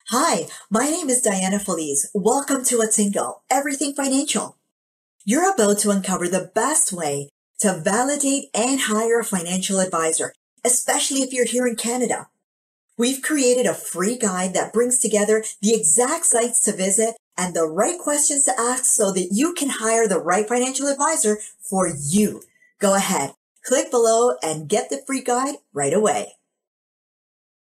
Hi, my name is Diana Feliz. Welcome to Attingo, Everything Financial. You're about to uncover the best way to validate and hire a financial advisor, especially if you're here in Canada. We've created a free guide that brings together the exact sites to visit and the right questions to ask so that you can hire the right financial advisor for you. Go ahead, click below and get the free guide right away.